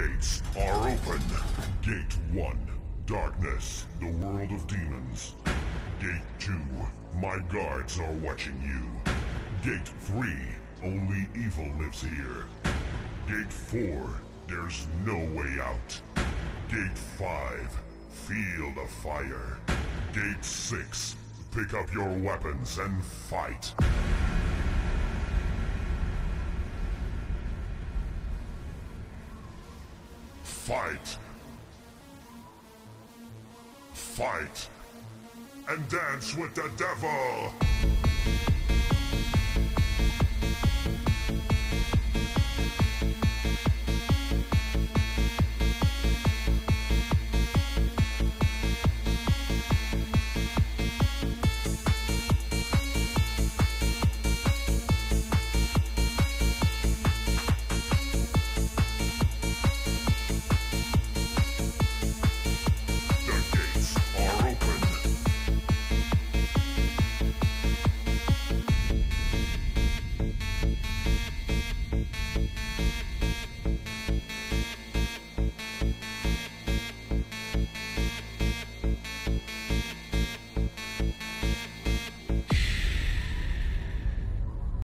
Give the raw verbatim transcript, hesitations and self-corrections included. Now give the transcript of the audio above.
gates are open. Gate one, darkness, the world of demons. Gate two, my guards are watching you. Gate three, only evil lives here. Gate four, there's no way out. Gate five, feel the fire. Gate six, pick up your weapons and fight. Fight. Fight. And dance with the devil!